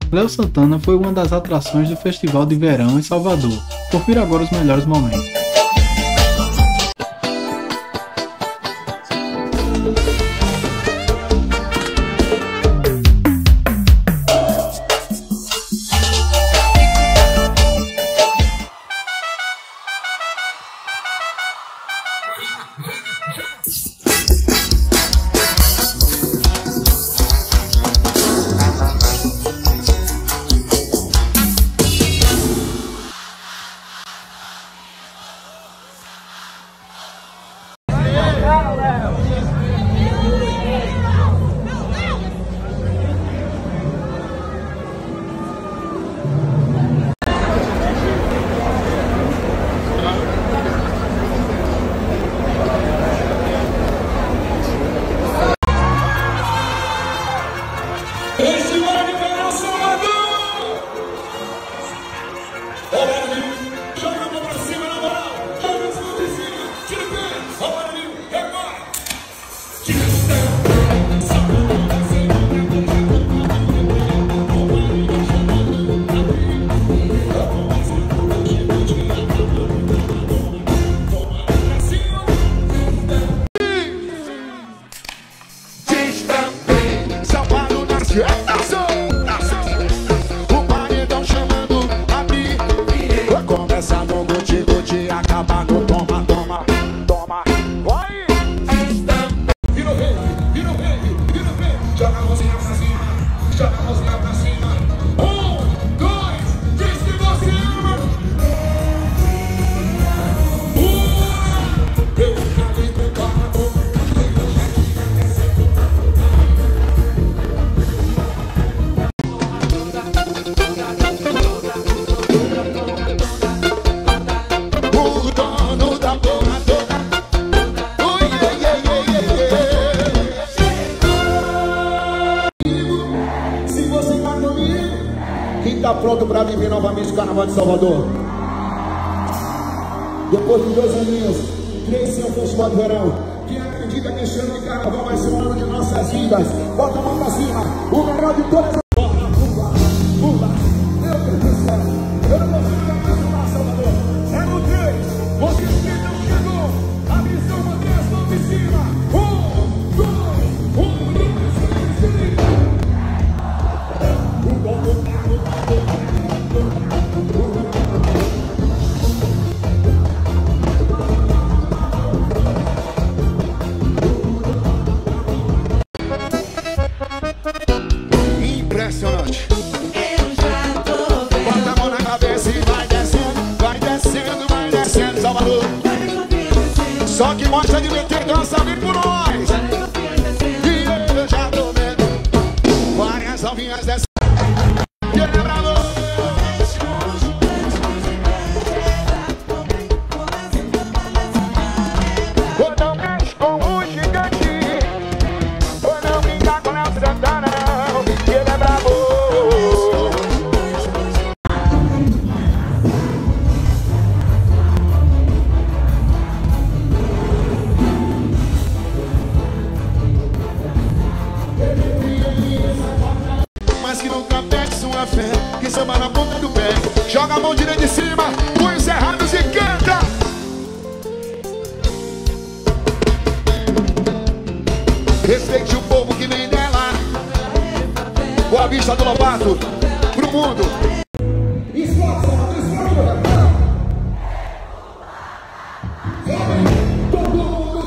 Léo Santana foi uma das atrações do Festival de Verão em Salvador. Confira agora os melhores momentos. Verão Salvador! Joga a mão pra cima, na moral! Joga as mãos em cima! Tira o pé! Olha ali! Agora! Tira o pé! Salvador vai ser o paredão chamando a mim. Vai começar no guti-guti, acabar no toma, toma, toma. Vai! Vira o rei, vira o rei, vira o rei. Joga a mãozinha pra cima, joga a mãozinha pra cima. 1, 2, diz que você ama. Eu acabei com o toma. Quem tá pronto pra viver novamente o Carnaval de Salvador? Depois de 2 aninhos, 3 sem o Festival de Verão. Quem acredita que este ano de Carnaval vai ser um ano de nossas vidas? Bota a mão pra cima, o melhor de todas as... Pula, pula, meu Deus do céu. Eu não consigo mais pular, Salvador. É no 3, vocês que não chegou. A missão manter as mãos em cima. 1, 2, 1, 2, 3. Impressionante. Eu já tô vendo. Bota a mão na cabeça e vai descendo, vai descendo, vai descendo, Salvador. Só que mostra de meter dança, vem por nós. E eu já tô vendo várias alvinhas descendo. Que é bravo. Ou não mexe com o gigante, ou não brinca com Léo Santana, que ele é bravo. Mas que nunca perde sua fé, que samba na ponta do pé. Joga a mão direita em cima, punhos cerrados e canta. Respeite o povo que vem dela. Boa vista do Lobato pro mundo. Esforça, esforça. Todo mundo.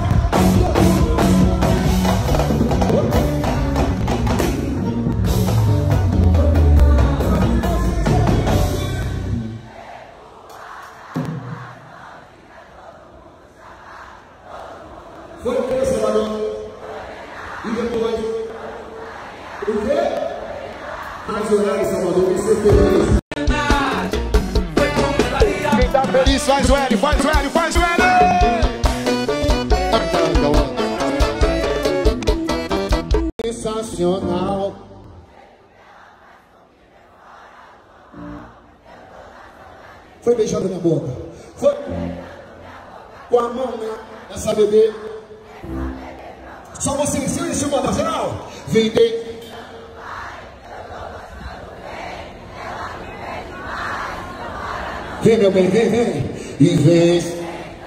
Foi o que, Salvador? E depois? O quê? Mais horário, Salvador, vai ser feliz. Quem tá feliz, faz o L, faz o L, faz o L! Sensacional. Foi beijando minha boca. Foi com a mão nessa bebê. Só você ensina esse modo geral. Vender. Vem, meu bem, vem, vem. E vem.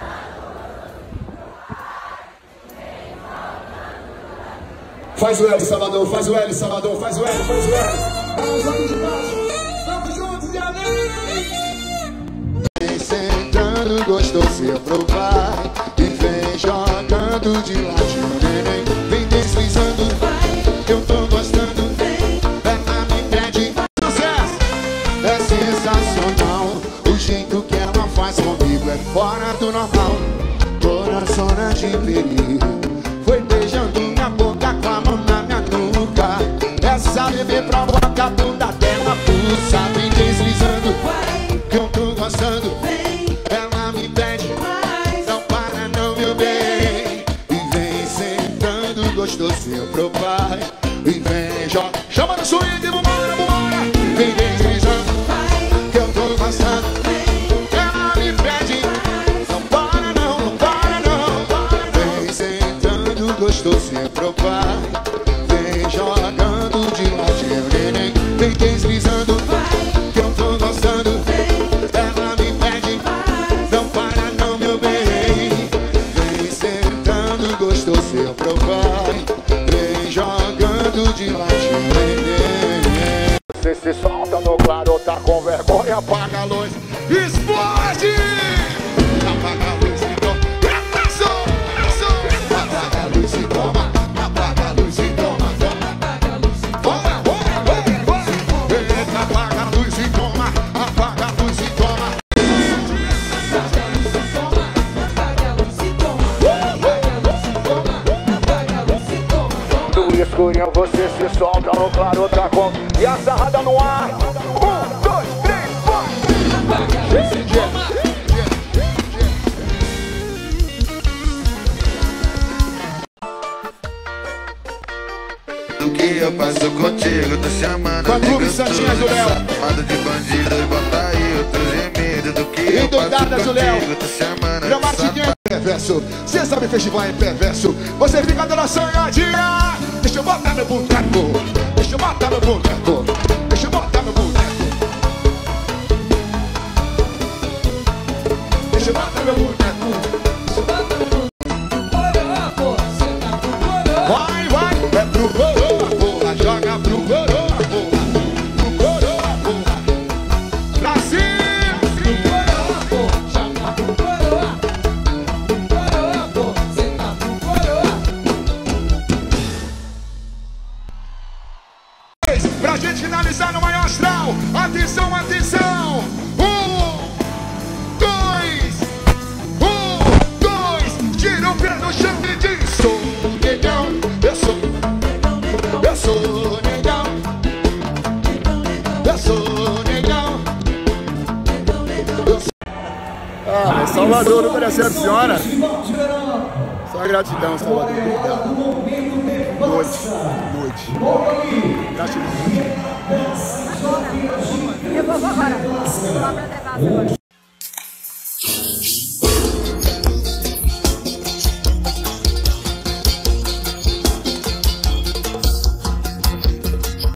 Faz o L, Salvador, faz o L, Salvador, faz o L, faz o L. Vamos juntos de baixo, vamos juntos de além. Vem sentando, gostoso eu provar. E vem jogando de ladinho, neném. Vem deslizando, eu tô gostando. Ela me pede, sucesso. É sensacional, o jeito que ela faz comigo é fora do normal. Coração de perigo, foi beijando minha boca com a mão na minha nuca. Essa bebê provoca a bunda dela, pulsa. Vem deslizando, que eu tô gostando. Ela me pede, não para não, meu bem. E vem sentando, gostoso eu provar. E vem, chama no swing, vambora, vambora. Vem deslizando, que eu tô gostando. Ela me pede, não para não, não para não. Vem sentando, gostoso eu provar. Vem jogando de ladinho, neném. Vem deslizando, que eu tô gostando. Ela me pede, não para não, meu bem. Vem sentando, gostoso eu provar. Vem jogando de ladinho, neném. Você se solta no claro, tá com vergonha, apaga a luz. Explode! Apaga a luz e toma. Apaga a luz e toma. Apaga a luz e toma. Apaga a luz e toma. Eita, apaga a luz e toma. Apaga a luz e toma. No escurinho você se solta no claro, tá com. E a sarrada no ar. 1, 2, 3, 4. Apaga a luz e toma. Do que eu faço contigo, tô chamando Com a de Clube gostoso, Santinhas do Léo. chamado de bandido e bota aí outro gemido. Do que eu Endoidadas faço do Léo. contigo, tô chamando de Gramadinha é perverso. Cê sabe festival é perverso. Você fica dando sonhadinha. Deixa eu botar meu boneco. Deixa eu botar meu boneco. Deixa eu botar meu boneco. Deixa eu botar meu boneco. Vai, vai, é pro coroa, porra, joga pro coroa, porra, pro coroa, porra, pra cima, pro coroa, porra, joga pro coroa, porra, senta pro coroa. Pra gente finalizar no maior astral, atenção, atenção, 1, 2, tira o pé no chão e diz, sou negão. Eu sou negão. Eu sou negão. Ah, Salvador não me decepciona. Só gratidão, Salvador. Obrigado. Noite. Gratidão. Eu vou agora.